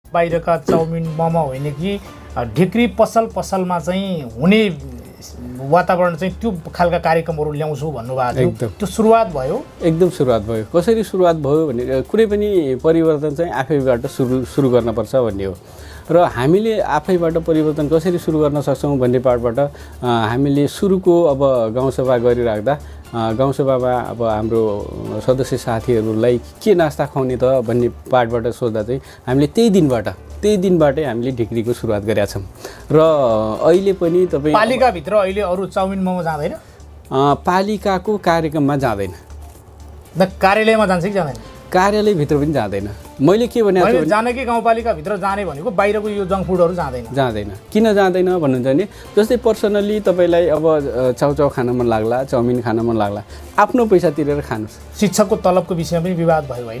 बाहिरका चाउमिन मोमो होइन कि ढिक्री पसलमा चाहिँ हुने वातावरण चाहिँ त्यो खालका कार्यक्रमहरू ल्याउँछु भन्नुभएको थियो। त्यो सुरुवात भयो? एकदम सुरुवात भयो। कसरी सुरुवात भयो भने कुनै पनि परिवर्तन चाहिँ आफैबाट सुरु गर्नुपर्छ भन्ने हो र हामीले आफैबाट परिवर्तन कसरी सुरु गर्न सक्छौँ भन्ने पार्टबाट हामीले सुरुको अब गाउँसभा गरिराख्दा गाउँसभामा अब हाम्रो सदस्य साथीहरूलाई के नास्ता खुवाउने त भन्ने पार्टबाट सोध्दा चाहिँ हामीले त्यही दिनबाटै हामीले ढिक्रीको सुरुवात गरेका छौँ र अहिले पनि तपाईँ पालिकाभित्र अहिले अरू चाउमिन मोमो जाँदैन? पालिकाको कार्यक्रममा जाँदैन। कार्यालयमा जान्छ कि जाँदैन? कार्यालयभित्र पनि जाँदैन। मैले के भनेको छु, जानकी गाउँपालिकाभित्र जाने भनेको बाहिरको यो जङ्क फुडहरू जाँदैन। किन जाँदैन भन्नुहुन्छ भने जस्तै पर्सनल्ली तपाईँलाई अब चाउचाउ खान मन लाग्ला, चाउमिन खान मन लाग्ला, आफ्नो पैसा तिरेर खानुहोस्। शिक्षकको तलबको विषयमा पनि विवाद भयो होइन?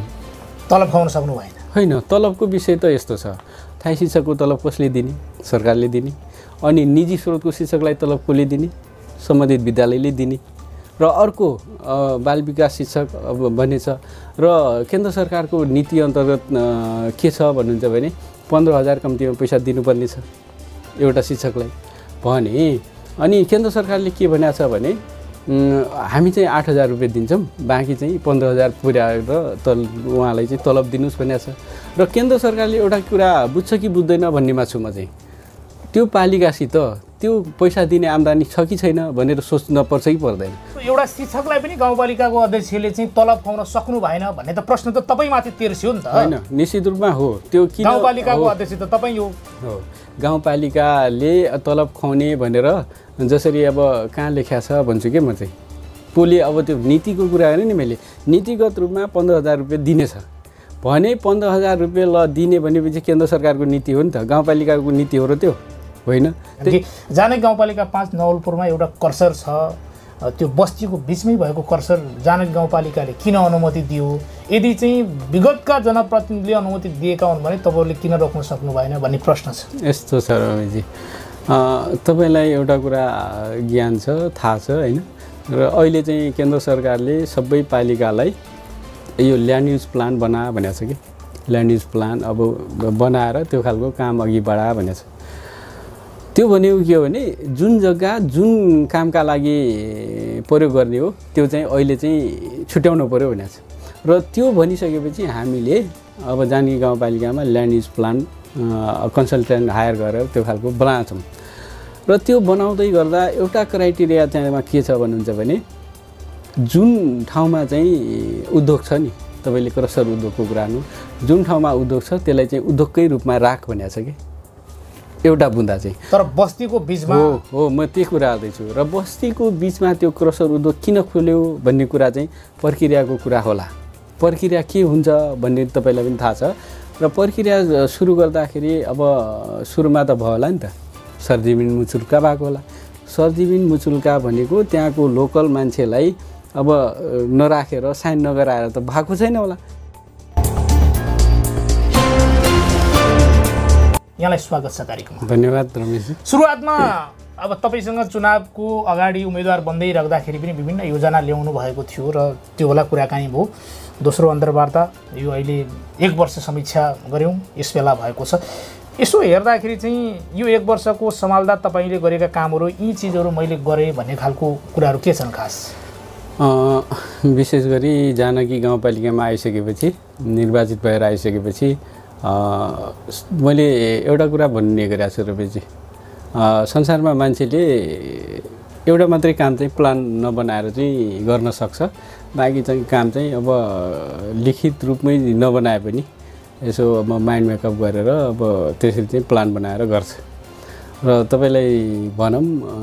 तलब खुवाउन सक्नु भएन? होइन, तलबको विषय त यस्तो छ, थाई शिक्षकको तलब कसले दिने? सरकारले दिने। अनि निजी स्रोतको शिक्षकलाई तलब कसले दिने? सम्बन्धित विद्यालयले दिने। र अर्को बाल विकास शिक्षक अब भन्ने छ र केन्द्र सरकारको नीति अन्तर्गत के छ भन्नुहुन्छ भने 15,000 कम्तीमा पैसा दिनुपर्ने छ एउटा शिक्षकलाई भने। अनि केन्द्र सरकारले के भनेको छ भने हामी चाहिँ 8,000 रुपियाँ दिन्छौँ, बाँकी चाहिँ 15,000 पुर्याएर उहाँलाई चाहिँ तलब दिनुहोस् भनेको छ। र केन्द्र सरकारले एउटा कुरा बुझ्छ कि बुझ्दैन भन्नेमा छु म चाहिँ। त्यो पालिकासित त्यो पैसा दिने आम्दानी छ कि छैन भनेर सोच्न पर्छ कि पर्दैन? एउटा शिक्षकलाई पनि गाउँपालिकाको अध्यक्षले चाहिँ तलब खुवाउन सक्नु भएन भन्ने त प्रश्न त तपाईँमाथि तिर्स्यो नि त? होइन, निश्चित रूपमा हो। त्यो किन गाउँपालिकाको अध्यक्ष त तपाईँ हो। गाउँपालिकाले तलब खुवाउने भनेर जसरी अब कहाँ लेख्या छ भन्छु कि म चाहिँ। पोले अब त्यो नीतिको कुरा गरेँ नि मैले, नीतिगत रूपमा 15,000 रुपियाँ दिनेछ भने 15,000 रुपियाँ ल दिने भनेपछि केन्द्र सरकारको नीति हो नि त, गाउँपालिकाको नीति हो र त्यो होइन। जानकी गाउँपालिका 5 नवलपुरमा एउटा कर्सर छ, त्यो बस्तीको बिचमै भएको कर्सर जानकी गाउँपालिकाले किन अनुमति दियो? यदि चाहिँ विगतका जनप्रतिनिधिले अनुमति दिएका हुन् भने तपाईँहरूले किन रोक्न सक्नु भएन भन्ने प्रश्न छ। यस्तो छ रमेशजी, तपाईँलाई एउटा कुरा ज्ञान छ, थाहा छ होइन? र अहिले चाहिँ केन्द्र सरकारले सबै पालिकालाई यो ल्यान्ड युज प्लान बना भनेको छ कि, ल्यान्ड युज प्लान अब बनाएर त्यो खालको काम अघि बढा भनेको छ। त्यो भनेको के हो भने जुन जग्गा जुन कामका लागि प्रयोग गर्ने हो त्यो चाहिँ अहिले चाहिँ छुट्याउनु पर्यो भनेको छ। र त्यो भनिसकेपछि हामीले अब जानकी गाउँपालिकामा land use plan consultant hire गरेर त्यो खालको बनाएको छौँ। र त्यो बनाउँदै गर्दा एउटा क्राइटेरिया त्यहाँमा के छ भन्नुहुन्छ भने जुन ठाउँमा चाहिँ उद्योग छ नि, तपाईँले क्रसर उद्योगको कुरा गर्नु, जुन ठाउँमा उद्योग छ त्यसलाई चाहिँ उद्योगकै रूपमा राख भनेको छ कि एउटा बुँदा चाहिँ। तर बस्तीको बिचमा हो म त्यही कुरा गर्दैछु। र बस्तीको बिचमा त्यो क्रसर उद्योग किन खोल्यो भन्ने कुरा चाहिँ प्रक्रियाको कुरा होला। प्रक्रिया के हुन्छ भन्ने तपाईँलाई पनि थाहा छ। र प्रक्रिया सुरु गर्दाखेरि अब सुरुमा त भयो होला नि त, सरजमिन मुचुल्का भएको होला। सरजमिन मुचुल्का भनेको त्यहाँको लोकल मान्छेलाई अब नराखेर साइन नगराएर त भएको छैन होला। यहाँलाई स्वागत छ कार्यक्रममा। धन्यवाद रमेशजी। सुरुवातमा अब तपाईँसँग चुनावको अगाडि उम्मेदवार बन्दै राख्दाखेरि पनि विभिन्न योजना ल्याउनु भएको थियो र त्यो बेला कुराकानी भयो। दोस्रो अन्तर्वार्ता यो अहिले 1 वर्ष समीक्षा गऱ्यौँ यस बेला भएको छ। यसो हेर्दाखेरि चाहिँ यो 1 वर्षको सम्हाल्दा तपाईँले गरेका कामहरू यी चिजहरू मैले गरेँ भन्ने खालको कुराहरू के छन् खास? विशेष गरी जानकी गाउँपालिकामा आइसकेपछि, निर्वाचित भएर आइसकेपछि मैले एउटा कुरा भन्ने गरेको छु रमेशजी, संसारमा मान्छेले एउटा मात्रै काम चाहिँ प्लान नबनाएर चाहिँ गर्न सक्छ, बाँकी चाहिँ काम चाहिँ अब लिखित रूपमै नबनाए पनि यसो अब माइन्ड मेकअप गरेर अब त्यसरी चाहिँ प्लान बनाएर गर्छ। र तपाईँलाई भनौँ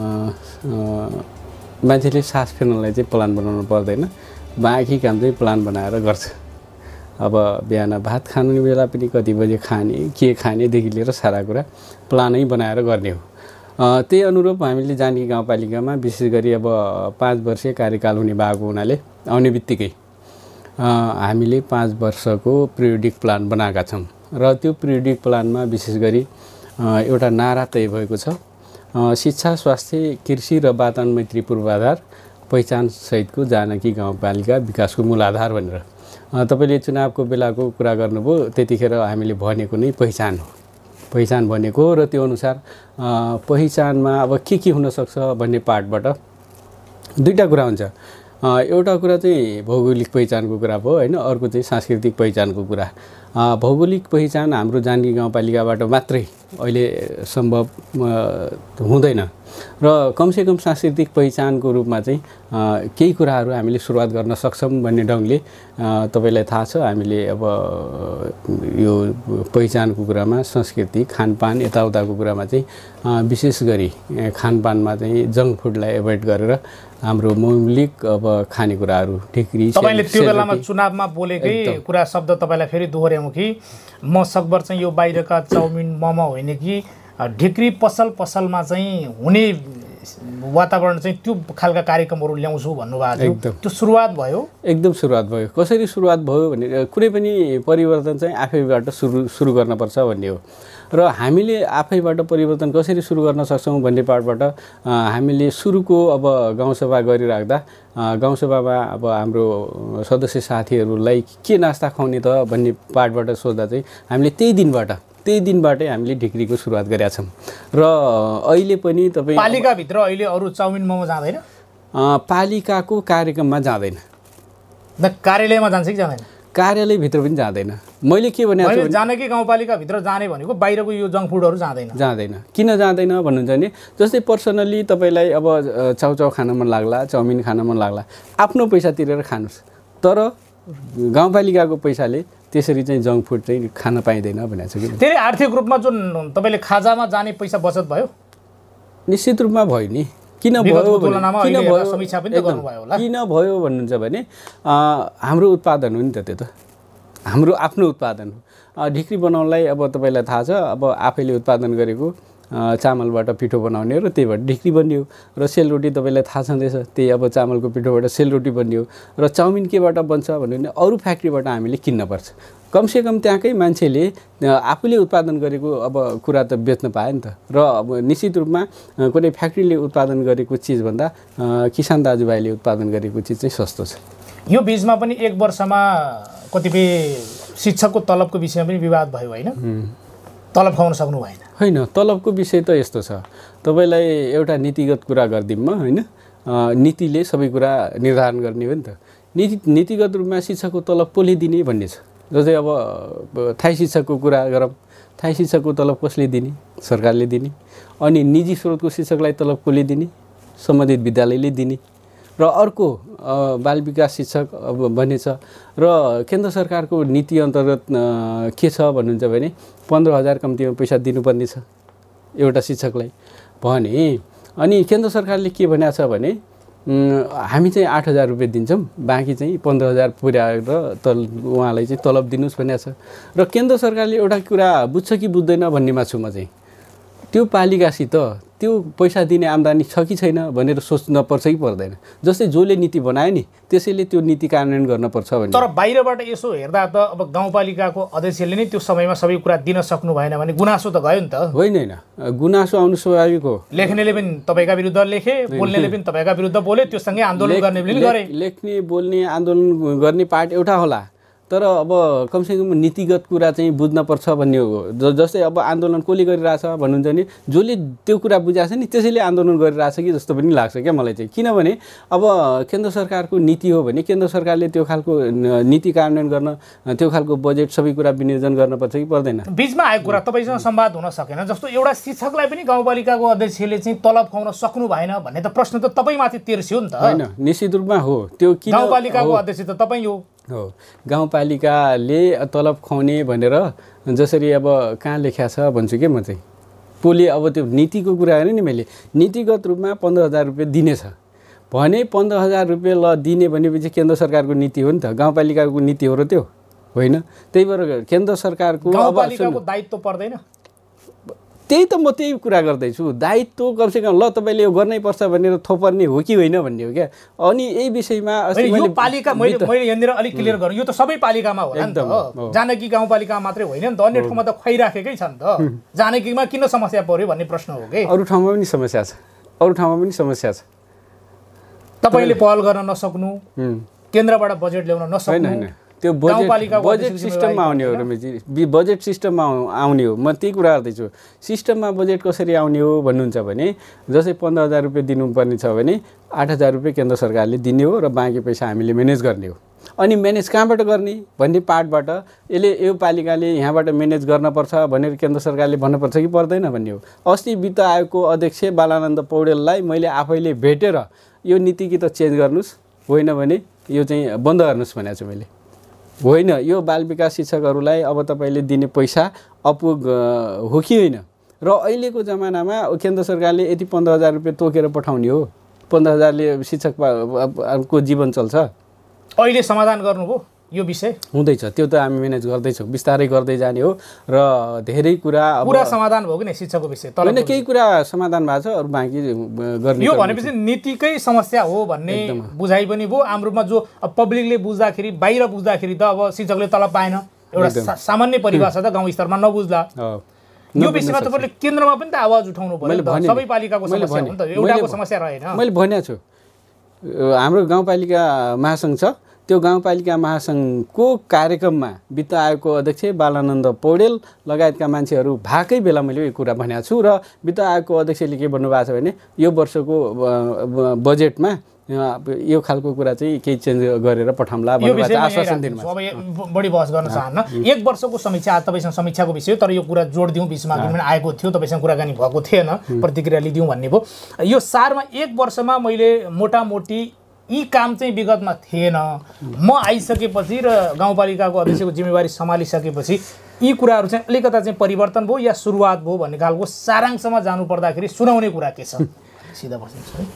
मान्छेले सास फेर्नलाई चाहिँ प्लान बनाउनु पर्दैन, बाँकी काम चाहिँ प्लान बनाएर गर्छ। अब बिहान भात खाने बेला पनि कति बजे खाने, के खानेदेखि लिएर सारा कुरा प्लानै बनाएर गर्ने हो। त्यही अनुरूप हामीले जानकी गाउँपालिकामा विशेष गरी अब 5 वर्षीय कार्यकाल हुने भएको हुनाले आउने बित्तिकै हामीले 5 वर्षको पिरियडिक प्लान बनाएका छौँ। र त्यो पिरियडिक प्लानमा विशेष गरी एउटा नारा तय भएको छ, शिक्षा, स्वास्थ्य, कृषि र वातावरण मैत्री पूर्वाधार पहिचान सहितको जानकी गाउँपालिका विकासको मूलाधार भनेर। तपाईँले चुनावको बेलाको कुरा गर्नुभयो, त्यतिखेर हामीले भनेको नै पहिचान हो, पहिचान भनेको, र त्यो अनुसार पहिचानमा अब के हुनसक्छ भन्ने पार्टबाट दुईवटा कुरा हुन्छ। एउटा कुरा चाहिँ भौगोलिक पहिचानको कुरा भयो होइन, अर्को चाहिँ सांस्कृतिक पहिचानको कुरा। भौगोलिक पहिचान हाम्रो जानकी गाउँपालिकाबाट मात्रै अहिले सम्भव हुँदैन, र कमसेकम सांस्कृतिक पहिचानको रूपमा चाहिँ केही कुराहरू हामीले सुरुवात गर्न सक्छौँ भन्ने ढङ्गले तपाईँलाई थाहा छ हामीले अब यो पहिचानको कुरामा संस्कृति खानपान यताउताको कुरामा चाहिँ विशेष गरी खानपानमा चाहिँ जङ्क फुडलाई एभोइड गरेर हाम्रो मौलिक अब खानेकुराहरू ढिक्री। तपाईँले त्यो बेलामा चुनावमा बोलेकै कुरा शब्द तपाईँलाई फेरि दोहोऱ्याउँ कि म सकभर चाहिँ यो बाहिरका चाउमिन मोमो होइन कि ढिक्री पसलमा चाहिँ हुने वातावरण चाहिँ त्यो खालका कार्यक्रमहरू ल्याउँछु भन्नुभएको थियो, त्यो सुरुवात भयो? एकदम सुरुवात भयो। कसरी सुरुवात भयो भने कुनै पनि परिवर्तन चाहिँ आफैबाट सुरु गर्नुपर्छ भन्ने हो, र हामीले आफैबाट परिवर्तन कसरी सुरु गर्न सक्छौँ भन्ने पार्टबाट हामीले सुरुको अब गाउँसभा गरिराख्दा गाउँसभामा अब हाम्रो सदस्य साथीहरूलाई के नास्ता खुवाउने त भन्ने पार्टबाट सोद्धा चाहिँ हामीले त्यही दिनबाटै हामीले ढिक्रीको सुरुवात गरेका छौँ। र अहिले पनि तपाईँ पालिकाभित्र अहिले अरू चाउमिन मोमो जाँदैन? पालिकाको कार्यक्रममा जाँदैन। कार्यालयमा जान्छ कि जाँदैन? कार्यालयभित्र पनि जाँदैन। मैले के भनेको छु, जानकी गाउँपालिकाभित्र जाने भनेको बाहिरको यो जङ्क फुडहरू जाँदैन। किन जाँदैन भन्नुहुन्छ भने जस्तै पर्सनली तपाईँलाई अब चाउचाउ खान मन लाग्ला, चाउमिन खान मन लाग्ला, आफ्नो पैसा तिरेर खानुहोस्, तर गाउँपालिकाको पैसाले त्यसरी चाहिँ जङ्क फुड चाहिँ खान पाइँदैन भनेको छ कि। धेरै आर्थिक रूपमा जुन तपाईँले खाजामा जाने पैसा बचत भयो? निश्चित रूपमा भयो नि। किन भयो भन्नुहुन्छ भने हाम्रो उत्पादन हो नि त, त्यो त हाम्रो आफ्नो उत्पादन हो। ढिक्री बनाउनलाई अब तपाईँलाई थाहा छ, अब आफैले उत्पादन गरेको चामलबाट पिठो बनाउने र त्यहीबाट ढिक्री बनियो, र सेलरोटी तपाईँलाई थाहा छँदैछ, त्यही अब चामलको पिठोबाट सेलरोटी बनियो। र चाउमिन केबाट बन्छ भने अरू फ्याक्ट्रीबाट हामीले किन्नुपर्छ। कमसेकम त्यहाँकै मान्छेले आफूले उत्पादन गरेको अब कुरा त बेच्न पायो नि त। र अब निश्चित रूपमा कुनै फ्याक्ट्रीले उत्पादन गरेको चिजभन्दा किसान दाजुभाइले उत्पादन गरेको चिज चाहिँ सस्तो छ। यो बिचमा पनि एक वर्षमा कतिपय शिक्षकको तलबको विषयमा पनि विवाद भयो होइन? तलब खुवाउन सक्नु भएन? होइन, तलबको विषय त यस्तो छ, तपाईँलाई एउटा नीतिगत कुरा गरिदिउँ होइन, नीतिले सबै कुरा निर्धारण गर्ने हो नि त। नीतिगत रूपमा शिक्षकको तलब कसले दिने भन्ने छ। जस्तै अब थाई शिक्षकको कुरा गरौँ, थाई शिक्षकको तलब कसले दिने? सरकारले दिने। अनि निजी स्रोतको शिक्षकलाई तलब कसले दिने? सम्बन्धित विद्यालयले दिने। र अर्को बाल विकास शिक्षक अब भन्ने छ, र केन्द्र सरकारको नीति अन्तर्गत के छ भन्नुहुन्छ भने 15,000 कम्तीमा पैसा दिनुपर्ने छ एउटा शिक्षकलाई भने। अनि केन्द्र सरकारले के भनेको छ भने हामी चाहिँ 8,000 रुपियाँ दिन्छौँ, बाँकी चाहिँ 15,000 पुर्याएर उहाँलाई चाहिँ तलब दिनुहोस् भनेको छ। र केन्द्र सरकारले एउटा कुरा बुझ्छ कि बुझ्दैन भन्नेमा छु म चाहिँ। त्यो पालिकासित त्यो पैसा दिने आम्दानी छ कि छैन भनेर सोच्न पर्छ कि पर्दैन। जस्तै जसले नीति बनायो नि त्यसैले त्यो नीति कार्यान्वयन गर्न पर्छ भने। तर बाहिरबाट यसो हेर्दा त अब गाउँपालिकाको अध्यक्षले नै त्यो समयमा सबै कुरा दिन सक्नु भएन भने गुनासो त गयो नि त? होइन, गुनासो आउनु स्वाभाविक हो। लेख्नेले पनि तपाईँका विरुद्ध लेखे, बोल्नेले पनि तपाईँका विरुद्ध बोले, त्यो सँगै आन्दोलन गर्ने पनि गरे। लेख्ने बोल्ने आन्दोलन गर्ने पार्ट एउटा होला, तर अब कमसेकम नीतिगत कुरा चाहिँ बुझ्नुपर्छ भन्ने हो। जस्तै अब आन्दोलन कसले गरिरहेछ भन्नुहुन्छ भने जसले त्यो कुरा बुझाएको छ नि त्यसैले आन्दोलन गरिरहेछ कि जस्तो पनि लाग्छ क्या मलाई चाहिँ। किनभने अब केन्द्र सरकारको नीति हो भने केन्द्र सरकारले त्यो खालको नीति कार्यान्वयन गर्न त्यो खालको बजेट सबै कुरा विनियोजन गर्नुपर्छ कि पर्दैन? बिचमा आएको कुरा तपाईँसँग संवाद हुन सकेन। जस्तो एउटा शिक्षकलाई पनि गाउँपालिकाको अध्यक्षले चाहिँ तलब खुवाउन सक्नु भएन भन्ने त प्रश्न त तपाईँमाथि तिर्स्यो नि त? होइन, निश्चित रूपमा हो। त्यो गाउँपालिकाको अध्यक्ष त तपाईँ हो। गाउँपालिकाले तलब खुवाउने भनेर जसरी अब कहाँ लेख्या छ भन्छु कि म चाहिँ। पोले अब त्यो नीतिको कुरा हेरेँ नि मैले, नीतिगत रूपमा 15,000 रुपियाँ दिनेछ भने 15,000 रुपियाँ ल दिने भनेपछि केन्द्र सरकारको नीति हो नि त, गाउँपालिकाको नीति हो र त्यो होइन। त्यही भएर केन्द्र सरकारको गाउँपालिकाको दायित्व पर्दैन? त्यही त म त्यही कुरा गर्दैछु। दायित्व कमसेकम ल तपाईँले यो गर्नै पर्छ भनेर थोपर्ने हो कि होइन भन्ने हो क्या। अनि यही विषयमा यो पालिका मैले यहाँनिर अलिक क्लियर गरौँ, यो त सबै पालिकामा होला नि त, जानकी गाउँपालिका मात्रै होइन नि त, अन्य ठाउँमा त खुवाइराखेकै छ नि त। जानकीमा किन समस्या पर्यो भन्ने प्रश्न हो कि? अरू ठाउँमा पनि समस्या छ, अरू ठाउँमा पनि समस्या छ। तपाईँले पहल गर्न नसक्नु, केन्द्रबाट बजेट ल्याउन नसक्नु, त्यो बजेट सिस्टममा आउने हो रमेशजी, बजेट सिस्टममा आउने हो। म त्यही कुरा गर्दैछु। सिस्टममा बजेट कसरी आउने हो भन्नुहुन्छ भने जस्तै 15,000 रुपियाँ दिनुपर्ने छ भने 8,000 रुपियाँ केन्द्र सरकारले दिने हो र बाँकी पैसा हामीले म्यानेज गर्ने हो। अनि म्यानेज कहाँबाट गर्ने भन्ने पार्टबाट यसले यो पालिकाले यहाँबाट म्यानेज गर्नुपर्छ भनेर केन्द्र सरकारले भन्नुपर्छ कि पर्दैन भन्ने हो। अस्ति वित्त आयोगको अध्यक्ष बालानन्द पौडेललाई मैले आफैले भेटेर यो नीति कि त चेन्ज गर्नुहोस्, होइन भने यो चाहिँ बन्द गर्नुहोस् भनेको छु मैले। होइन, यो बाल विकास शिक्षकहरूलाई अब तपाईँले दिने पैसा अपुग हो कि होइन। र अहिलेको जमानामा केन्द्र सरकारले यति 15,000 रुपियाँ तोकेर पठाउने हो, 15,000ले शिक्षकको जीवन चल्छ। अहिले समाधान गर्नुभयो यो विषय? हुँदैछ, त्यो त हामी म्यानेज गर्दैछौँ, बिस्तारै गर्दै जाने हो। र धेरै कुरा पुरा समाधान भयो कि नै शिक्षकको विषय? होइन, केही कुरा समाधान भएको छ, अरू बाँकी गर्ने। यो भनेपछि नीतिकै समस्या हो भन्ने बुझाइ पनि भयो आम्रोमा, जो पब्लिकले बुझ्दाखेरि, बाहिर बुझ्दाखेरि त अब शिक्षकले तलब पाएन, एउटा सामान्य परिभाषा त गाउँ स्तरमा नबुझ्ला। यो विषयमा तपाईँले केन्द्रमा पनि त आवाज उठाउनु पर्यो। सबै पालिकाको समस्या हो नि त, एउटाको समस्या रहेन। मैले भनेको छु हाम्रो गाउँपालिका महासङ्घ छ, त्यो गाउँपालिका महासङ्घको कार्यक्रममा वित्त आयोगको अध्यक्ष बालानन्द पौडेल लगायतका मान्छेहरू भएकै बेला मैले यो कुरा भनेको छु। र वित्त आयोगको अध्यक्षले के भन्नुभएको छ भने यो वर्षको बजेटमा यो खालको कुरा चाहिँ केही चेन्ज गरेर पठाउँला भनेर आश्वासन दिनुभएको छ। अब बढी बहस गर्न चाहन्न। एक वर्षको समीक्षा, तपाईँसँग समीक्षाको विषय, तर यो कुरा जोड दिउँ, बिचमा आएको थियो, तपाईँसँग कुराकानी भएको थिएन, प्रतिक्रिया लिदिउँ भन्ने भयो। यो सारमा एक वर्षमा मैले मोटामोटी यी काम चाहिँ विगतमा थिएन, म आइसकेपछि र गाउँपालिकाको अध्यक्षको जिम्मेवारी सम्हालिसकेपछि यी कुराहरू चाहिँ अलिकता चाहिँ परिवर्तन भयो या सुरुवात भयो भन्ने खालको सारांशमा जानु पर्दाखेरि सुनाउने कुरा के छ? सिधा बस्नुहोस् है।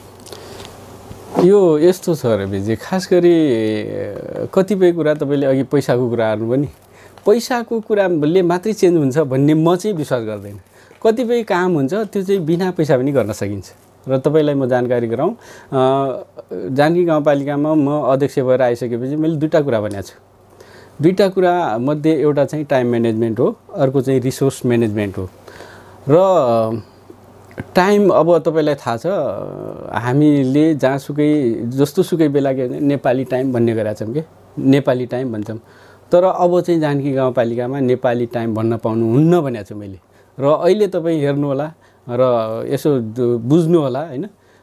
यो यस्तो छ रविजी, खास गरी कतिपय कुरा तपाईँले अघि पैसाको कुरा गर्नुभयो नि, पैसाको कुराले मात्रै चेन्ज हुन्छ भन्ने म चाहिँ विश्वास गर्दैन। कतिपय काम हुन्छ त्यो चाहिँ बिना पैसा पनि गर्न सकिन्छ। र तपाईँलाई म जानकारी गराउँ, जानकी गाउँपालिकामा म अध्यक्ष भएर आइसकेपछि मैले दुईवटा कुरा भनेको छु। दुईवटा कुरा मध्ये एउटा चाहिँ टाइम म्यानेजमेन्ट हो, अर्को चाहिँ रिसोर्स म्यानेजमेन्ट हो। र टाइम अब तपाईँलाई थाहा छ हामीले जहाँसुकै जस्तोसुकै बेला के नेपाली टाइम भन्ने गरेका छौँ कि नेपाली टाइम भन्छौँ, तर अब चाहिँ जानकी गाउँपालिकामा नेपाली टाइम भन्न पाउनुहुन्न भनेको छु मैले। र अहिले तपाईँ हेर्नु होला र यसो बुझ्नु होला, होइन,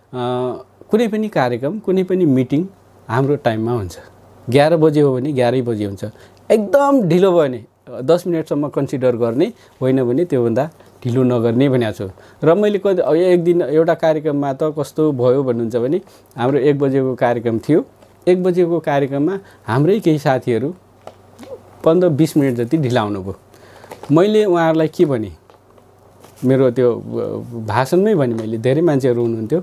कुनै पनि कार्यक्रम, कुनै पनि मिटिङ हाम्रो टाइममा हुन्छ। 11 बजे हो भने 11 बजे हुन्छ। एकदम ढिलो भयो भने 10 मिनटसम्म कन्सिडर गर्ने, होइन भने त्योभन्दा ढिलो नगर्ने भनेको छु। र मैले एक दिन एउटा कार्यक्रममा त कस्तो भयो भन्नुहुन्छ भने हाम्रो 1 बजेको कार्यक्रम थियो। 1 बजेको कार्यक्रममा हाम्रै केही साथीहरू 15-20 मिनट जति ढिला आउनुभयो। मैले उहाँहरूलाई के भने, मेरो त्यो भाषणमै भने मैले, धेरै मान्छेहरू हुनुहुन्थ्यो,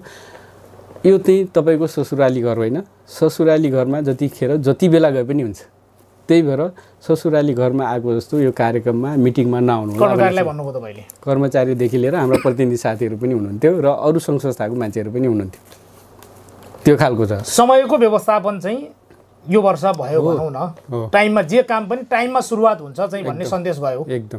यो चाहिँ तपाईँको ससुराली घर होइन, ससुराली घरमा जतिखेर जति बेला गए पनि हुन्छ, त्यही भएर ससुराली घरमा आएको जस्तो यो कार्यक्रममा मिटिङमा नआउनु। कर्मचारीलाई भन्नुभयो तपाईँले? कर्मचारीदेखि लिएर हाम्रो प्रतिनिधि साथीहरू पनि हुनुहुन्थ्यो र अरू सङ्घ संस्थाको मान्छेहरू पनि हुनुहुन्थ्यो। त्यो खालको छ। समयको व्यवस्थापन चाहिँ यो वर्ष भयो भनौँ न, टाइममा जे काम पनि टाइममा सुरुवात हुन्छ चाहिँ भन्ने सन्देश भयो एकदम।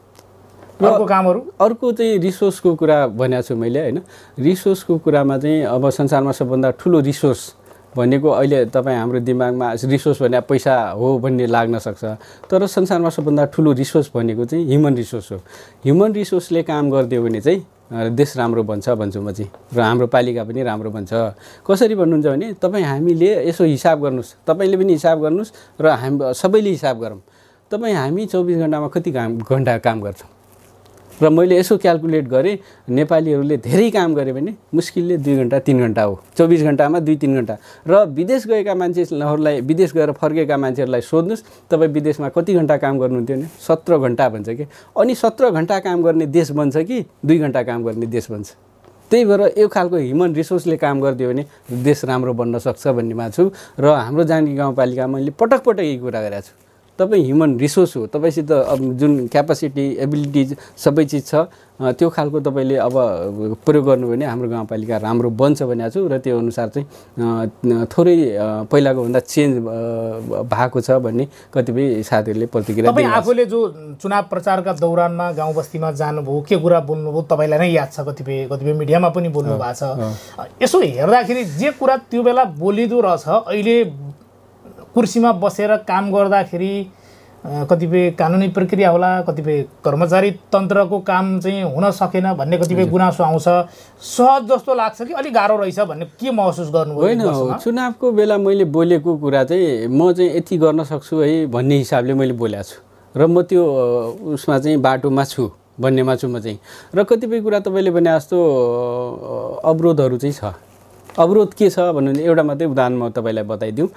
अर्को कामहरू, अर्को चाहिँ रिसोर्सको कुरा भनेको छु मैले, होइन। रिसोर्सको कुरामा चाहिँ अब संसारमा सबभन्दा ठुलो रिसोर्स भनेको अहिले तपाईँ हाम्रो दिमागमा रिसोर्स भने पैसा हो भन्ने लाग्न सक्छ, तर संसारमा सबभन्दा ठुलो रिसोर्स भनेको चाहिँ ह्युमन रिसोर्स हो। ह्युमन रिसोर्सले काम गरिदियो भने चाहिँ देश राम्रो बन्छ भन्छु म चाहिँ, र हाम्रो पालिका पनि राम्रो बन्छ। कसरी भन्नुहुन्छ भने तपाईँ हामीले यसो हिसाब गर्नुहोस्, तपाईँले पनि हिसाब गर्नुहोस् र हामी सबैले हिसाब गरौँ। हामी 24 घन्टामा कति घन्टा काम गर्छौँ? र मैले यसो क्यालकुलेट गरेँ, नेपालीहरूले धेरै काम गरे भने मुस्किलले 2 घन्टा 3 घन्टा हो, 24 घन्टामा 2-3 घन्टा। र विदेश गएका मान्छेहरूलाई, विदेश गएर फर्केका मान्छेहरूलाई सोध्नुहोस् तपाईँ विदेशमा कति घन्टा काम गर्नुहुन्थ्यो भने 17 घन्टा भन्छ कि। अनि 17 घन्टा काम गर्ने देश बन्छ कि 2 घन्टा काम गर्ने देश बन्छ? त्यही भएर यो खालको ह्युमन रिसोर्सले काम गरिदियो भने देश राम्रो बन्न सक्छ भन्नेमा छु। र हाम्रो जानकी गाउँपालिकामा मैले पटक पटक यही कुरा गरेको छु, तपाईँ ह्युमन रिसोर्स हो, तपाईँसित जुन क्यापासिटी, एबिलिटिज सबै चिज छ, त्यो खालको तपाईँले अब प्रयोग गर्नुभयो भने हाम्रो गाउँपालिका राम्रो बन्छ भनेको छु। र त्यो अनुसार चाहिँ थोरै पहिलाको भन्दा चेन्ज भएको छ भन्ने कतिपय साथीहरूले प्रतिक्रिया दिनु। तपाईँ आफूले जो चुनाव प्रचारका दौरानमा गाउँ बस्तीमा जानुभयो, के कुरा बोल्नुभयो तपाईँलाई नै याद छ, कतिपय मिडियामा पनि बोल्नु भएको छ। यसो हेर्दाखेरि जे कुरा त्यो बेला बोलिँदो रहेछ अहिले कुर्सीमा बसेर काम गर्दाखेरि कतिपय कानुनी प्रक्रिया होला, कतिपय कर्मचारी तन्त्रको काम चाहिँ हुन सकेन भन्ने कतिपय गुनासो आउँछ। सहज जस्तो लाग्छ कि अलिक गाह्रो रहेछ भन्ने के महसुस गर्नुभयो? होइन, चुनावको बेला मैले बोलेको कुरा चाहिँ म चाहिँ यति गर्न सक्छु है भन्ने हिसाबले मैले बोलेको छु र म त्यो उसमा चाहिँ बाटोमा छु भन्नेमा छु म चाहिँ। र कतिपय कुरा तपाईँले भने जस्तो अवरोधहरू चाहिँ छ। अवरोध के छ भन्नु एउटा मात्रै उदाहरण म तपाईँलाई बताइदिउँ।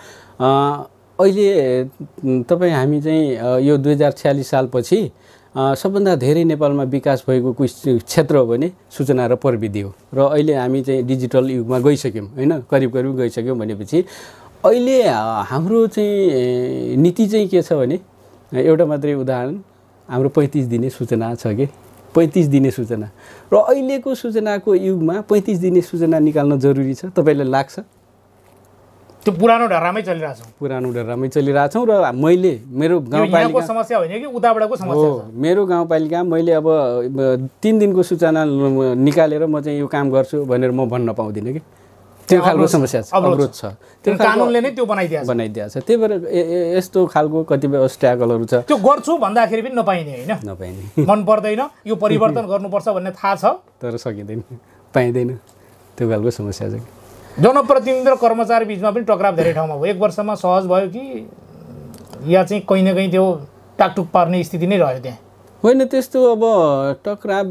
अहिले तपाईँ हामी चाहिँ यो 2046 सालपछि सबभन्दा धेरै नेपालमा विकास भएको क्षेत्र हो भने सूचना र प्रविधि हो। र अहिले हामी चाहिँ डिजिटल युगमा गइसक्यौँ होइन, करिब गइसक्यौँ भनेपछि अहिले हाम्रो चाहिँ नीति चाहिँ के छ भने एउटा मात्रै उदाहरण, हाम्रो 35 दिने सूचना छ कि 35 दिने सूचना। र अहिलेको सूचनाको युगमा 35 दिने सूचना निकाल्न जरुरी छ तपाईँलाई लाग्छ? त्यो पुरानो ढर्रामै चलिरहेछौँ। र मैले मेरो गाउँपालिका समस्या होइन कि उताबाटको समस्या हो। मेरो गाउँपालिका मैले अब 3 दिनको सूचना निकालेर म चाहिँ यो काम गर्छु भनेर म भन्न पाउँदिनँ कि त्यो खालको समस्या छ, अवरोध छ। त्यो कानुनले नै त्यो बनाइदिएको छ। त्यही भएर यस्तो खालको कतिपय अस्ट्याकलहरू छ। त्यो गर्छु भन्दाखेरि पनि नपाइने होइन, नपाइने, मन पर्दैन, यो परिवर्तन गर्नुपर्छ भन्ने थाहा छ तर सकिँदैन, पाइँदैन। त्यो खालको समस्या छ। जनप्रतिनिधि र कर्मचारी बिचमा पनि टक्राव धेरै ठाउँमा भयो। 1 वर्षमा सहज भयो कि या चाहिँ कहीँ न कहीँ त्यो टाकटुक पार्ने स्थिति नै रह्यो त्यहाँ? होइन, त्यस्तो अब टक्राव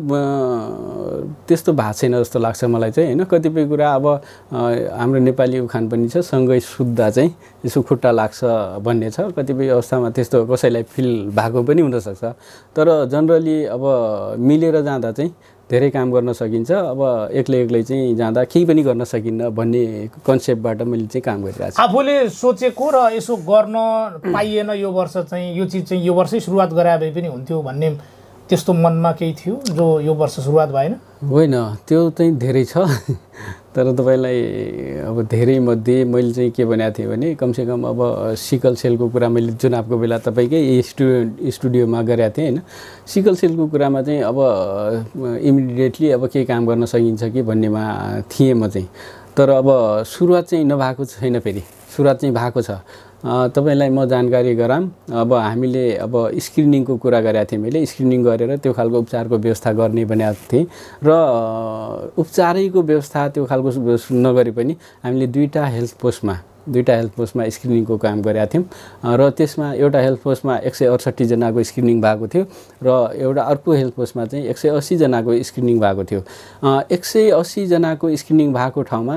त्यस्तो भएको छैन जस्तो लाग्छ मलाई चाहिँ होइन। कतिपय कुरा अब हाम्रो नेपाली उखान पनि छ, सँगै सुत्दा चाहिँ यसो खुट्टा लाग्छ भन्ने छ। कतिपय अवस्थामा त्यस्तो कसैलाई फिल भएको पनि हुनसक्छ। तर जनरली अब मिलेर जाँदा चाहिँ धेरै काम गर्न सकिन्छ। अब एक्लै चाहिँ जाँदा केही पनि गर्न सकिन्न भन्ने कन्सेप्टबाट मैले चाहिँ काम गरिरहेको छु। आफूले सोचेको र यसो गर्न पाइएन यो वर्ष चाहिँ यो चिज चाहिँ यो वर्षै सुरुवात गरे भए पनि हुन्थ्यो भन्ने त्यस्तो मनमा केही थियो जो यो वर्ष सुरुवात भएन? होइन, त्यो चाहिँ धेरै छ। तर तपाईँलाई अब धेरै मध्ये मैले चाहिँ के भनेको थिएँ भने कमसेकम अब सिकल सेलको कुरा मैले चुनावको बेला तपाईँकै स्टुडियोमा गरेको थिएँ होइन। सिकल सेलको कुरामा चाहिँ अब इमिडिएटली अब केही काम गर्न सकिन्छ कि भन्नेमा थिएँ म चाहिँ। तर अब सुरुवात चाहिँ नभएको छैन, फेरि सुरुवात चाहिँ भएको छ। तपाईलाई म जानकारी गराम। अब हामीले अब स्क्रिनिङको कुरा गरेको थिएँ मैले। स्क्रिनिङ गरेर त्यो खालको उपचारको व्यवस्था गर्ने भनेको थिएँ र उपचारैको व्यवस्था त्यो खालको नगरे पनि हामीले दुईटा हेल्थ पोस्टमा स्क्रिनिङको काम गरेका थियौँ र त्यसमा एउटा हेल्थ पोस्टमा 168 जनाको स्क्रिनिङ भएको थियो र एउटा अर्को हेल्थ पोस्टमा चाहिँ 180 जनाको स्क्रिनिङ भएको थियो। 180 जनाको स्क्रिनिङ भएको ठाउँमा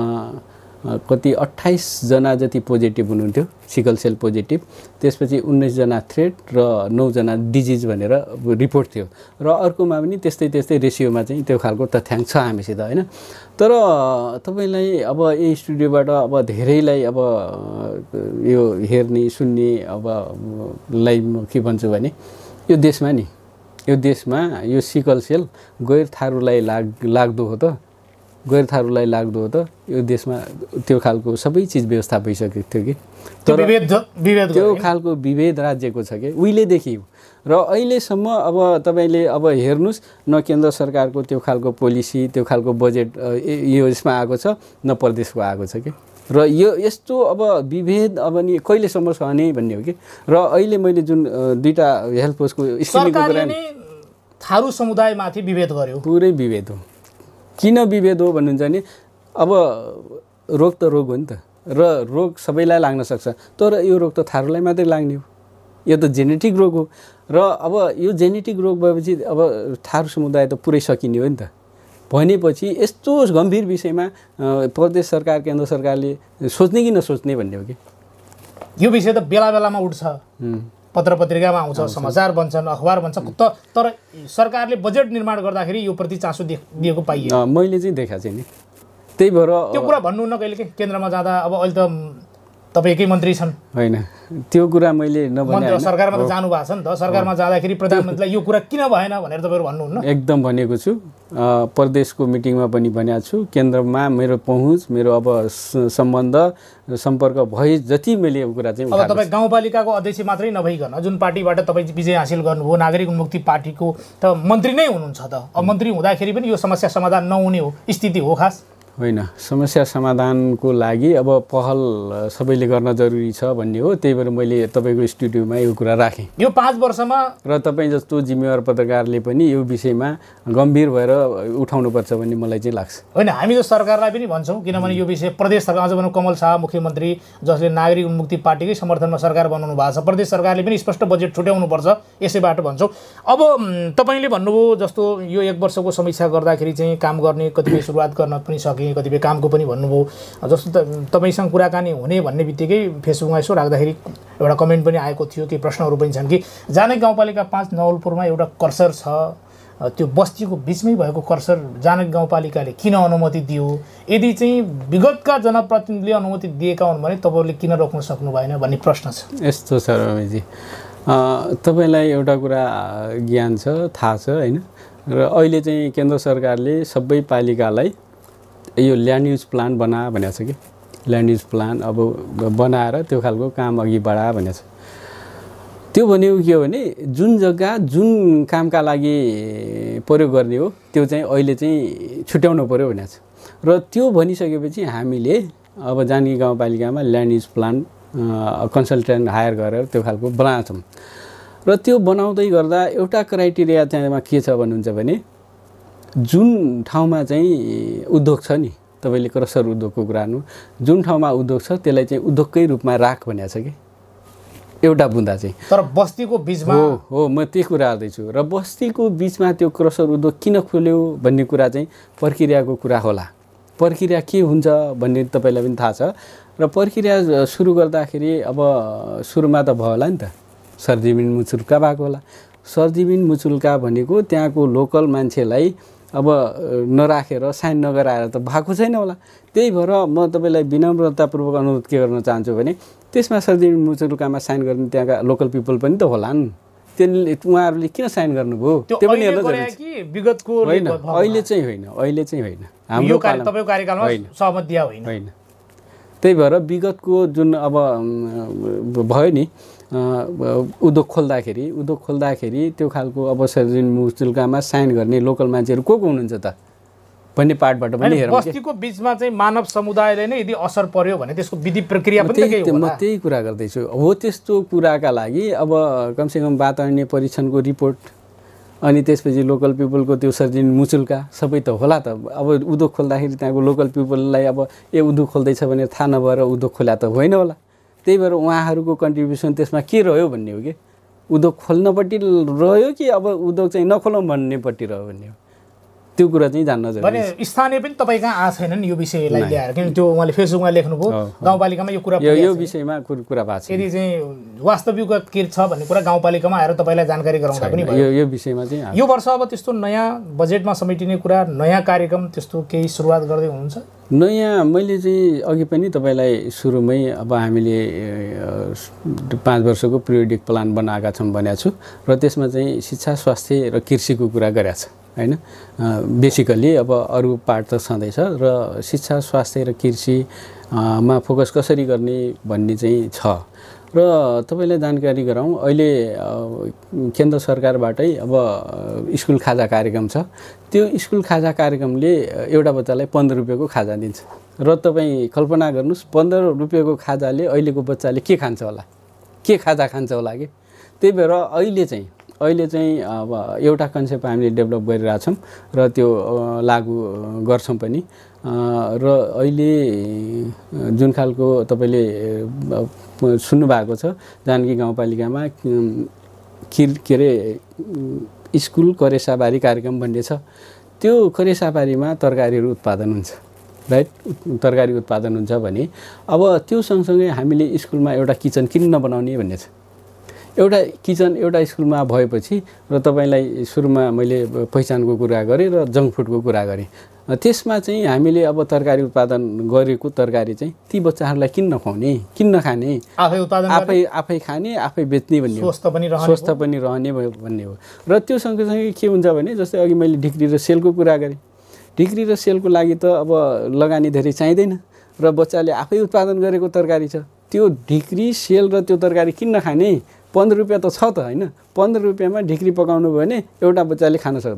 कति 28 जना जति पोजिटिभ हुनुहुन्थ्यो, सिकल सेल पोजिटिभ। त्यसपछि 19 जना थ्रेड र 9 जना डिजिज भनेर रिपोर्ट थियो र अर्कोमा पनि त्यस्तै रेसियोमा चाहिँ त्यो खालको तथ्याङ्क छ हामीसित होइन। तर तपाईलाई अब यही स्टुडियोबाट अब धेरैलाई अब यो हेर्ने सुन्ने अब लाई म के भन्छु भने यो देशमा यो सिकल सेल गैर थारूलाई लाग्दो हो त यो देशमा त्यो खालको सबै चिज व्यवस्था भइसकेको थियो कि तर त्यो खालको विभेद राज्यको छ कि उहिलेदेखि। र अहिलेसम्म अब तपाईले अब हेर्नुस् न केन्द्र सरकारको त्यो खालको पोलिसी त्यो खालको बजेट यो यसमा आएको छ न प्रदेशको आएको छ कि। र यो यस्तो अब विभेद अब नि कहिलेसम्म सहने भन्ने हो कि। र अहिले मैले जुन दुईटा हेल्थ पोस्टको स्क्रिनिङको कुरा नि थारू समुदायमाथि विभेद गर्यो, पुरै विभेद हो। किन विभेद हो भन्नुहुन्छ भने अब रोग त रोग हो नि त र रोग सबैलाई लाग्न सक्छ। तर यो रोग त थारूलाई मात्रै लाग्ने हो, यो त जेनेटिक रोग हो। र अब यो जेनेटिक रोग भएपछि अब थारू समुदाय त पुरै सकिने हो नि त। भनेपछि यस्तो गम्भीर विषयमा प्रदेश सरकार केन्द्र सरकारले सोच्ने कि नसोच्ने भन्ने हो कि। यो विषय त बेला बेलामा उठ्छ, पत्र पत्रिकामा आउँछ, समाचार बन्छन्, अखबार बन्छ, तर सरकारले बजेट निर्माण गर्दाखेरि यो प्रति चासो दिएको पाइयो। मैले चाहिँ देखाएको छु नि। त्यही भएर त्यो कुरा भन्नुहुन्न कहिले के केन्द्रमा जाँदा अब अहिले त तपाईकै मन्त्री छन् होइन, त्यो कुरा मैले नभने सरकारमा त जानु भएको छ नि त। सरकारमा जाँदाखेरि प्रधानमन्त्रीलाई यो कुरा किन भएन भनेर तपाईँहरू भन्नुहुन्न? एकदम भनेको छु, प्रदेशको मिटिङमा पनि भनेको छु। केन्द्रमा मेरो पहुँच मेरो अब सम्बन्ध सम्पर्क भए जति मैले यो कुरा चाहिँ अब तपाईँ गाउँपालिकाको अध्यक्ष मात्रै नभइकन जुन पार्टीबाट तपाईँ विजय हासिल गर्नुभयो नागरिक उन्मुक्ति पार्टीको त मन्त्री नै हुनुहुन्छ त। अब मन्त्री हुँदाखेरि पनि यो समस्या समाधान नहुने हो स्थिति हो खास होइन समस्या समाधानको लागि अब पहल सबैले गर्न जरुरी छ भन्ने हो। त्यही भएर मैले तपाईँको स्टुडियोमा यो कुरा राखेँ। यो 5 वर्षमा र तपाईँ जस्तो जिम्मेवार पत्रकारले पनि यो विषयमा गम्भीर भएर उठाउनुपर्छ भन्ने मलाई चाहिँ लाग्छ। होइन, हामी त सरकारलाई पनि भन्छौँ, किनभने यो विषय प्रदेश सरकार, अझ भनौँ कमल शाह मुख्यमन्त्री जसले नागरिक उन्मुक्ति पार्टीकै समर्थनमा सरकार बनाउनु भएको छ, प्रदेश सरकारले पनि स्पष्ट बजेट छुट्याउनुपर्छ, यसैबाट भन्छौँ। अब तपाईँले भन्नुभयो जस्तो यो 1 वर्षको समीक्षा गर्दाखेरि चाहिँ काम गर्ने कतिपय सुरुवात गर्न पनि सके, कतिपय कामको पनि भन्नुभयो। जस्तो तपाईँसँग कुराकानी हुने भन्ने बित्तिकै फेसबुकमा यसो राख्दाखेरि एउटा कमेन्ट पनि आएको थियो, केही प्रश्नहरू पनि छन् कि जानकी गाउँपालिका 5 नवलपुरमा एउटा कर्सर छ, त्यो बस्तीको बिचमै भएको कर्सर जानकी गाउँपालिकाले किन अनुमति दियो? यदि चाहिँ विगतका जनप्रतिनिधिले अनुमति दिएका हुन् भने तपाईँहरूले किन रोक्न सक्नु भएन भन्ने प्रश्न छ। यस्तो छ रमेशजी, तपाईँलाई एउटा कुरा ज्ञान छ, थाहा छ होइन, र अहिले चाहिँ केन्द्र सरकारले सबै पालिकालाई यो ल्यान्ड युज प्लान बना भनेको छ कि ल्यान्ड युज प्लान अब बनाएर त्यो खालको काम अघि बढा भनेको छ। त्यो भनेको के हो भने जुन जग्गा जुन कामका लागि प्रयोग गर्ने हो त्यो चाहिँ अहिले चाहिँ छुट्याउनु पर्यो भनेको छ। र त्यो भनिसकेपछि हामीले अब जानकी गाउँपालिकामा land use plan consultant hire गरेर त्यो खालको बनाउँछौँ। र त्यो बनाउँदै गर्दा एउटा क्राइटेरिया त्यहाँमा के छ भन्नुहुन्छ भने जुन ठाउँमा चाहिँ उद्योग छ नि, तपाईँले क्रसर उद्योगको कुरा गर्नु, जुन ठाउँमा उद्योग छ त्यसलाई चाहिँ उद्योगकै रूपमा राख भनेको छ कि एउटा बुँदा चाहिँ। तर बस्तीको बिचमा हो म त्यही कुरा गर्दैछु। र बस्तीको बिचमा त्यो क्रसर उद्योग किन खोल्यो भन्ने कुरा चाहिँ प्रक्रियाको कुरा होला। प्रक्रिया के हुन्छ भन्ने तपाईँलाई पनि थाहा छ। र प्रक्रिया सुरु गर्दाखेरि अब सुरुमा त भयो होला नि त, सरजमिन मुचुल्का भएको होला। सरजमिन मुचुल्का भनेको त्यहाँको लोकल मान्छेलाई अब नराखेर साइन नगराएर त भएको छैन होला। त्यही भएर म तपाईँलाई विनम्रतापूर्वक अनुरोध के गर्न चाहन्छु भने त्यसमा सरजमिन मुचुल्कामा साइन गर्ने त्यहाँका लोकल पिपल पनि त होलान्, त्यसले उहाँहरूले किन साइन गर्नुभयो त्यो पनि हेर्न जरुरी छ। विगतको होइन, अहिले चाहिँ होइन, अहिले चाहिँ होइन, हाम्रो तपाईँको कार्यकालमा सहमति दिया होइन। त्यही भएर विगतको जुन अब भयो नि उद्योग खोल्दाखेरि त्यो खालको अब सरजमिन मुचुल्कामा साइन गर्ने लोकल मान्छेहरू को हुनुहुन्छ त भन्ने पार्टबाट पनि हेरौँ। बस्तीको बिचमा चाहिँ मानव समुदायले नै यदि असर पर्यो भने त्यसको विधि प्रक्रिया पनि केही होला। म त्यही कुरा गर्दैछु। हो त्यस्तो कुराका लागि अब कमसेकम वातावरणीय परीक्षणको रिपोर्ट अनि त्यसपछि लोकल पिपलको त्यो सरजमिन मुचुल्का सबै त होला त। अब उद्योग खोल्दाखेरि त्यहाँको लोकल पिपललाई अब ए उद्योग खोल्दैछ भने थाहा नभएर उद्योग खोला त होइन होला। त्यही भएर उहाँहरूको कन्ट्रिब्युसन त्यसमा के रह्यो भन्ने हो कि उद्योग खोल्नपट्टि रह्यो कि अब उद्योग चाहिँ नखोलौँ भन्नेपट्टि रह्यो भन्ने हो। त्यो कुरा चाहिँ जान्न जरुरी भने स्थानीय पनि तपाईँ कहाँ आएको छैनन् यो विषयलाई ल्याएर, किनभने त्यो उहाँले फेसबुकमा लेख्नुभयो गाउँपालिकामा यो कुरा यो विषयमा कुरा भएको छ। यदि चाहिँ वास्तविक के छ भन्ने कुरा गाउँपालिकामा आएर तपाईँलाई जानकारी गराउँदा पनि भयो। यो विषयमा चाहिँ यो वर्ष अब त्यस्तो नयाँ बजेटमा समेटिने कुरा, नयाँ कार्यक्रम त्यस्तो केही सुरुवात गर्दै हुनुहुन्छ? नयाँ मैले चाहिँ अघि पनि तपाईँलाई सुरुमै अब हामीले 5 वर्षको पिरियडिक प्लान बनाएका छौँ भनेको छु। र त्यसमा चाहिँ शिक्षा, स्वास्थ्य र कृषिको कुरा गरेको छ होइन। बेसिकल्ली अब अरू पार्ट त छँदैछ र शिक्षा, स्वास्थ्य र कृषिमा फोकस कसरी गर्ने भन्ने चाहिँ छ। र तपाईँलाई जानकारी गराउँ, अहिले केन्द्र सरकारबाटै अब स्कुल खाजा कार्यक्रम छ। त्यो स्कुल खाजा कार्यक्रमले एउटा बच्चालाई 15 रुपियाँको खाजा दिन्छ। र तपाईँ कल्पना गर्नुहोस् 15 रुपियाँको खाजाले अहिलेको बच्चाले के खान्छ होला, के खाजा खान्छ होला कि। त्यही भएर अहिले चाहिँ अब एउटा कन्सेप्ट हामीले डेभलप गरिरहेछौँ र त्यो लागू गर्छौँ पनि। र अहिले जुन खालको तपाईँले सुन्नुभएको छ जानकी गाउँपालिकामा के अरे स्कुल करेसाबारी कार्यक्रम भन्ने छ। त्यो करेसाबारीमा तरकारीहरू उत्पादन हुन्छ, राइट, तरकारी उत्पादन हुन्छ भने अब त्यो सँगसँगै हामीले स्कुलमा एउटा किचन किन नबनाउने भन्ने छ। एउटा किचन एउटा स्कुलमा भएपछि र तपाईँलाई सुरुमा मैले पहिचानको कुरा गरेँ र जङ्क फुडको कुरा गरेँ। त्यसमा चाहिँ हामीले अब तरकारी उत्पादन गरेको तरकारी चाहिँ ती बच्चाहरूलाई किन नखुवाउने, किन नखाने, आफै खाने, आफै बेच्ने भन्ने हो, स्वस्थ पनि रहने भन्ने हो। र त्यो सँगसँगै के हुन्छ भने जस्तै अघि मैले ढिक्री र सेलको कुरा गरेँ। ढिक्री र सेलको लागि त अब लगानी धेरै चाहिँदैन र बच्चाले आफै उत्पादन गरेको तरकारी छ। त्यो ढिक्री, सेल र त्यो तरकारी किन नखाने? 15 रुपियाँ त छ त होइन। 15 रुपियाँमा ढिक्री पकाउनु भयो भने एउटा बच्चाले खान सक्दैन,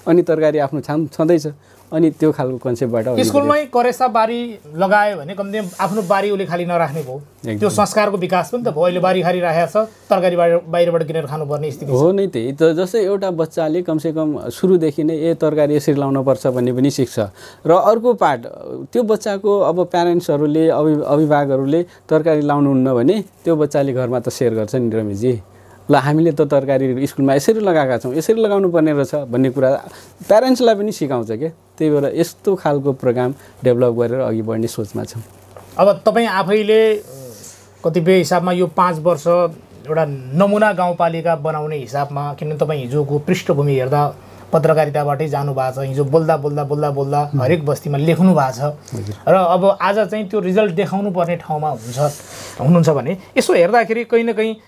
अनि तरकारी आफ्नो छँदैछ अनि त्यो खालको कन्सेप्टबाट स्कुलमै करेसा बारी लगायो भने कम्तीमा आफ्नो बारी उसले खाली नराख्ने भयो त्यो संस्कारको विकास पनि त भयो अहिले बारी खाली राखेको छ तरकारी बाहिरबाट किनेर खानुपर्ने स्थिति हो नै त्यही त जस्तै एउटा बच्चाले कमसेकम सुरुदेखि नै तरकारी यसरी लाउनुपर्छ भन्ने पनि सिक्छ र अर्को पार्ट त्यो बच्चाको अब प्यारेन्ट्सहरूले अभिभावकहरूले तरकारी लाउनुहुन्न भने त्यो बच्चाले घरमा त सेयर गर्छ नि रमेशजी ल हामीले त तरकारी स्कुलमा यसरी लगाएका छौँ यसरी लगाउनु पर्ने रहेछ भन्ने कुरा प्यारेन्ट्सलाई पनि सिकाउँछ क्या त्यही भएर यस्तो खालको प्रोग्राम डेभलप गरेर अघि बढ्ने सोचमा छौँ अब तपाईँ आफैले कतिपय हिसाबमा यो 5 वर्ष एउटा नमुना गाउँपालिका बनाउने हिसाबमा किनभने तपाईँ हिजोको पृष्ठभूमि हेर्दा पत्रकारिताबाटै जानु भएको छ हिजो बोल्दा हरेक बस्तीमा लेख्नु भएको छ र अब आज चाहिँ त्यो रिजल्ट देखाउनु पर्ने ठाउँमा हुनुहुन्छ भने यसो हेर्दाखेरि कहीँ न कहीँ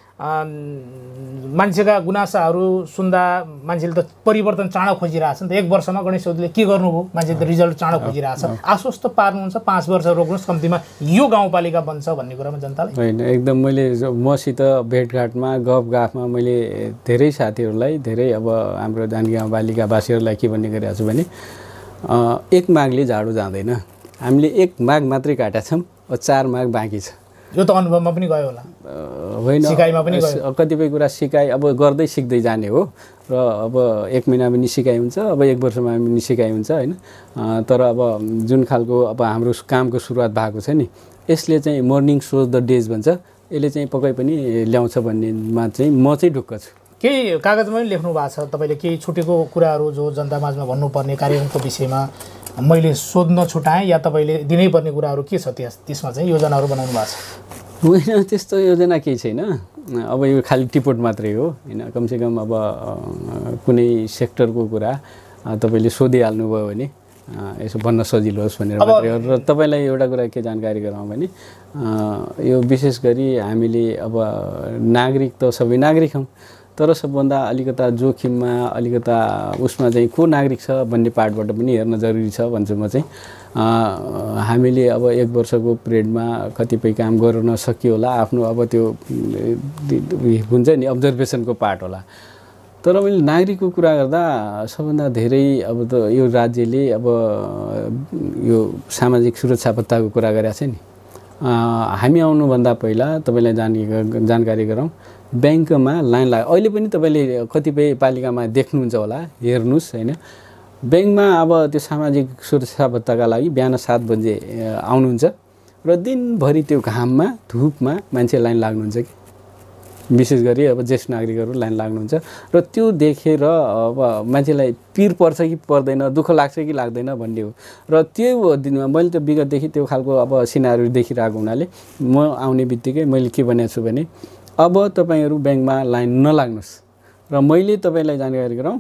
मान्छेका गुनासाहरू सुन्दा मान्छेले त परिवर्तन चाँडो खोजिरहेछ नि त 1 वर्षमा गणेश चौधरीले के गर्नुभयो मान्छे त रिजल्ट चाँडो खोजिरहेछ आश्वस्त पार्नुहुन्छ 5 वर्ष रोक्नुहोस् कम्तीमा यो गाउँपालिका बन्छ भन्ने कुरामा जनतालाई होइन एकदम मैले मसित भेटघाटमा गफगाफमा मैले धेरै साथीहरूलाई धेरै अब हाम्रो जानकी गाउँपालिकावासीहरूलाई के भन्ने गरिरहेको छु भने एक माघले झाडो जाँदैन हामीले एक माघ मात्रै काटेका छौँ 4 माघ बाँकी छ यो त अनुभवमा पनि गयो होला होइन सिकाइमा पनि गयो कतिपय कुरा सिकाइ अब गर्दै सिक्दै जाने हो र अब 1 महिना पनि सिकाइ हुन्छ अब 1 वर्षमा पनि सिकाइ हुन्छ होइन तर अब जुन खालको अब हाम्रो कामको सुरुवात भएको छ नि यसले चाहिँ मर्निङ सोज द डेज भन्छ यसले चाहिँ पक्कै पनि ल्याउँछ भन्नेमा चाहिँ म चाहिँ ढुक्क छु केही कागजमा पनि लेख्नु भएको छ तपाईँले केही छुटेको कुराहरू जो जनतामाझमा भन्नुपर्ने कार्यक्रमको विषयमा मैले सोध्न छुटाएँ या तपाईँले दिनैपर्ने कुराहरू के छ त्यसमा चाहिँ योजनाहरू बनाउनु भएको छ होइन त्यस्तो योजना केही छैन अब यो खालि टिपोट मात्रै हो होइन कमसेकम अब कुनै सेक्टरको कुरा तपाईँले सोधिहाल्नुभयो भने यसो भन्न सजिलो होस् भनेर मात्रै हो र तपाईँलाई एउटा कुरा के जानकारी गराउँ भने यो विशेष गरी हामीले अब नागरिक त सबै नागरिक हौँ तर सबभन्दा अलिकता जोखिममा अलिकता उसमा चाहिँ को नागरिक छ भन्ने पार्टबाट पनि हेर्न जरुरी छ भन्छु म चाहिँ हामीले अब 1 वर्षको पिरियडमा कतिपय काम गर्न सकियो होला आफ्नो अब त्यो हुन्छ नि अब्जर्भेसनको पार्ट होला तर मैले नागरिकको कुरा गर्दा सबभन्दा धेरै अब त यो राज्यले अब यो सामाजिक सुरक्षा भत्ताको कुरा गरेको छ नि हामी आउनुभन्दा पहिला तपाईँलाई जानकारी गराउँ ब्याङ्कमा लाइन लाग्यो अहिले पनि तपाईँले कतिपय पालिकामा देख्नुहुन्छ होला हेर्नुहोस् होइन ब्याङ्कमा अब त्यो सामाजिक सुरक्षा भत्ताका लागि बिहान 7 बजे आउनुहुन्छ र दिनभरि त्यो घाममा धुपमा मान्छे लाइन लाग्नुहुन्छ कि विशेष गरी अब ज्येष्ठ नागरिकहरू लाइन लाग्नुहुन्छ र त्यो देखेर अब मान्छेलाई पिर पर्छ कि पर्दैन दुःख लाग्छ कि लाग्दैन भन्ने हो र त्यो दिनमा मैले त विगतदेखि त्यो खालको अब सिनारीहरू देखिरहेको हुनाले म आउने बित्तिकै मैले के भनेको छु भने अब तपाईँहरू ब्याङ्कमा लाइन नलाग्नुहोस् र मैले तपाईँलाई जानकारी गराउँ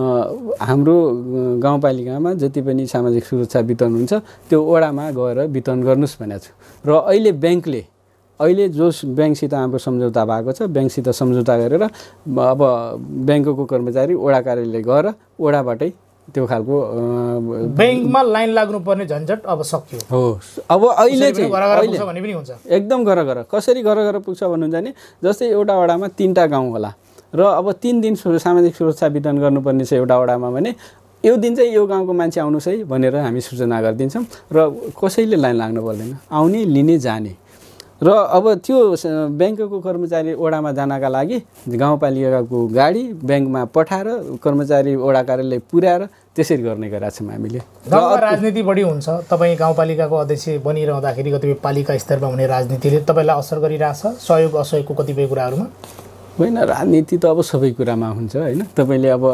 हाम्रो गाउँपालिकामा जति पनि सामाजिक सुरक्षा वितरण हुन्छ त्यो वडामा गएर वितरण गर्नुहोस् भनेको छु र अहिले ब्याङ्कले अहिले जो ब्याङ्कसित हाम्रो सम्झौता भएको छ ब्याङ्कसित सम्झौता गरेर अब ब्याङ्कको कर्मचारी वडा कार्यालय गएर वडाबाटै त्यो खालको ब्याङ्कमा लाइन लाग्नुपर्ने झन्झट अब सकियो हो अब अहिले चाहिँ भने पनि हुन्छ एकदम घर कसरी घर पुग्छ भन्नुहुन्छ भने जस्तै एउटा वडामा 3टा गाउँ होला र अब 3 दिन सामाजिक सुरक्षा वितरण गर्नुपर्ने छ एउटा वडामा भने यो दिन चाहिँ यो गाउँको मान्छे आउनुहोस् है भनेर हामी सूचना गरिदिन्छौँ र कसैले लाइन लाग्नु पर्दैन आउने लिने जाने र अब त्यो ब्याङ्कको कर्मचारी वडामा जानका लागि गाउँपालिकाको गाडी ब्याङ्कमा पठाएर कर्मचारी वडा कार्यालय पुर्याएर त्यसरी गर्ने गरेका छौँ हामीले गाउँमा राजनीति बढी हुन्छ तपाईँ गाउँपालिकाको अध्यक्ष बनिरहँदाखेरि कतिपय पालिका स्तरमा हुने राजनीतिले तपाईँलाई असर गरिरहेछ सहयोग असहयोगको कतिपय कुराहरूमा होइन राजनीति त अब सबै कुरामा हुन्छ होइन तपाईँले अब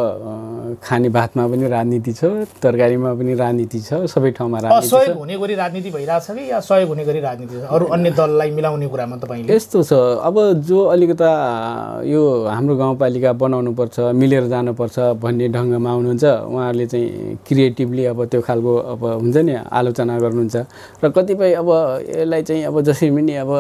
खाने भातमा पनि राजनीति छ तरकारीमा पनि राजनीति छ सबै ठाउँमा राजनीति छ सहयोग हुने गरी राजनीति भइरहेछ कि या सहयोग हुने गरी राजनीति छ अरू अन्य दललाई मिलाउने कुरामा तपाईँले यस्तो छ अब जो अलिकता यो हाम्रो गाउँपालिका बनाउनुपर्छ मिलेर जानुपर्छ भन्ने ढङ्गमा आउनुहुन्छ उहाँहरूले चाहिँ क्रिएटिभली अब त्यो खालको अब हुन्छ नि आलोचना गर्नुहुन्छ र कतिपय अब यसलाई चाहिँ अब जसरी पनि अब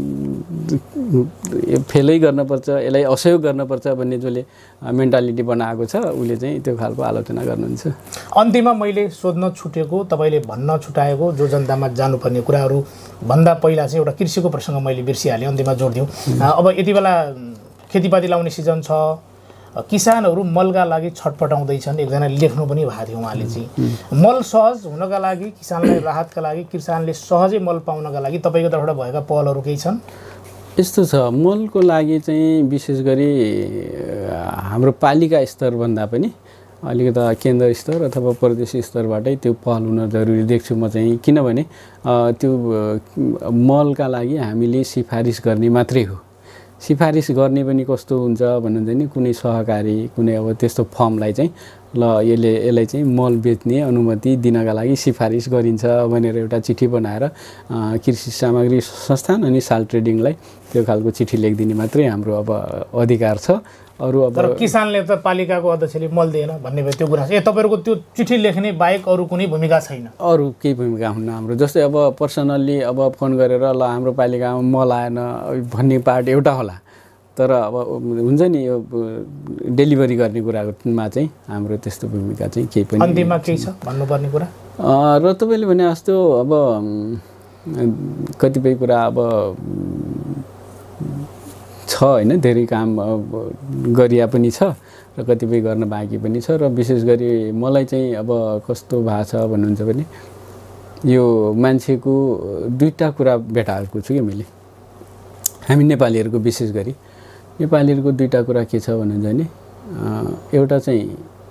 फेलै गर्नुपर्छ यसलाई असहयोग गर्नुपर्छ भन्ने जसले मेन्टालिटी बनाएको छ उसले चाहिँ त्यो खालको आलोचना गर्नुहुन्छ अन्तिममा मैले सोध्न छुटेको तपाईँले भन्न छुटाएको जो जनतामा जानुपर्ने कुराहरू भन्दा पहिला चाहिँ एउटा कृषिको प्रसङ्ग मैले बिर्सिहालेँ अन्तिममा जोड दिउँ अब यति बेला खेतीपाती लाउने सिजन छ किसानहरू मलका लागि छटपटाउँदैछन्। एकजनाले लेख्नु पनि भएको थियो उहाँले चाहिँ मल सहज हुनका लागि, किसानलाई राहतका लागि, किसानले सहजै मल पाउनका लागि तपाईँको तर्फबाट भएका पहलहरू केही छन्? यस्तो छ, मलको लागि चाहिँ विशेष गरी हाम्रो पालिका स्तरभन्दा पनि अलिकति केन्द्र स्तर अथवा प्रदेश स्तरबाटै त्यो पहल हुन जरुरी देख्छु म चाहिँ। किनभने त्यो मलका लागि हामीले सिफारिस गर्ने मात्रै हो। सिफारिस गर्ने पनि कस्तो हुन्छ भन्नुहुन्छ नि, कुनै सहकारी कुनै अब त्यस्तो फर्मलाई चाहिँ ल यसलाई चाहिँ मल बेच्ने अनुमति दिनका लागि सिफारिस गरिन्छ भनेर एउटा चिठी बनाएर कृषि सामग्री संस्थान अनि साल ट्रेडिङलाई त्यो खालको चिठी लेखिदिने मात्रै हाम्रो अब अधिकार छ। अरू अब तर किसानले त पालिकाको अध्यक्षले मल दिएन भन्ने भयो त्यो कुरा। तपाईँहरूको त्यो चिठी लेख्ने बाहेक अरू कुनै भूमिका छैन? अरू केही भूमिका हुन्न हाम्रो। जस्तै अब पर्सनल्ली अब फोन गरेर ल हाम्रो पालिकामा मल आएन भन्ने पार्ट एउटा होला, तर अब हुन्छ नि यो डेलिभरी गर्ने कुरामा चाहिँ हाम्रो त्यस्तो भूमिका चाहिँ केही पनि। अन्तिममा केही छ भन्नुपर्ने कुरा? र तपाईँले भने जस्तो अब कतिपय कुरा अब छ होइन, धेरै काम गरिया पनि छ र कतिपय गर्न बाँकी पनि छ। र विशेष गरी मलाई चाहिँ अब कस्तो भएको छ भन्नुहुन्छ भने यो मान्छेको दुईवटा कुरा भेटाएको छु कि मैले। हामी नेपालीहरूको विशेष गरी नेपालीहरूको दुईवटा कुरा के छ भन्नुहुन्छ भने एउटा चाहिँ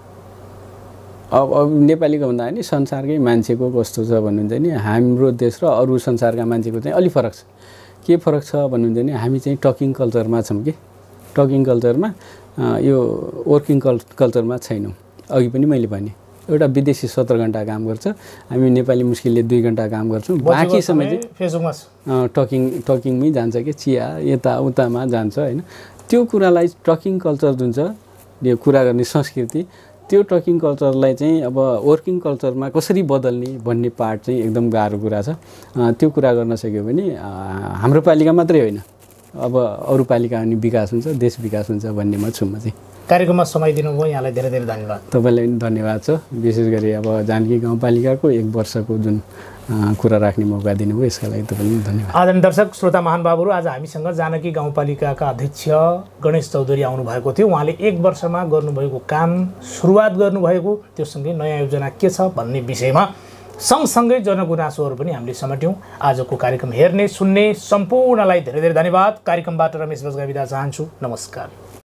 अब नेपालीको भन्दा नि संसारकै मान्छेको कस्तो छ भन्नुहुन्छ नि, हाम्रो देश र अरू संसारका मान्छेको चाहिँ अलिक फरक छ। के फरक छ भन्नुहुन्छ भने हामी चाहिँ टकिङ कल्चरमा छौँ कि टकिङ कल्चरमा, यो वर्किङ कल्चरमा छैनौँ। अघि पनि मैले भने एउटा विदेशी 17 घन्टा काम गर्छ, हामी नेपाली मुस्किलले 2 घन्टा काम गर्छौँ। बाँकी समय चाहिँ फेसबुकमा टकिङमै जान्छ कि चिया यताउतामा जान्छ होइन। त्यो कुरालाई टकिङ कल्चर जुन छ, यो कुरा गर्ने संस्कृति, त्यो टकिङ कल्चरलाई चाहिँ अब वर्किङ कल्चरमा कसरी बदल्ने भन्ने पार्ट चाहिँ एकदम गाह्रो कुरा छ। त्यो कुरा गर्न सक्यो भने हाम्रो पालिका मात्रै होइन, अब अरू पालिका पनि विकास हुन्छ, देश विकास हुन्छ भन्नेमा छु म चाहिँ। कार्यक्रममा समय दिनुभयो, यहाँलाई धेरै धेरै धन्यवाद। तपाईँलाई पनि धन्यवाद छ। विशेष गरी अब जानकी गाउँपालिकाको 1 वर्षको जुन कुरा राख्ने मौका दिनुभयो यसका लागि तपाईँलाई धन्यवाद। आदरणीय दर्शक श्रोता महानुभावहरू, आज हामीसँग जानकी गाउँपालिकाका अध्यक्ष गणेश चौधरी आउनुभएको थियो। उहाँले 1 वर्षमा गर्नुभएको काम, सुरुवात गर्नुभएको त्यो सँगै नयाँ योजना के छ भन्ने विषयमा सँगसँगै जनगुनासोहरू पनि हामीले समेट्यौँ। आजको कार्यक्रम हेर्ने सुन्ने सम्पूर्णलाई धेरै धेरै धन्यवाद। कार्यक्रमबाट रमेश बजगा बिदा चाहन्छु। नमस्कार।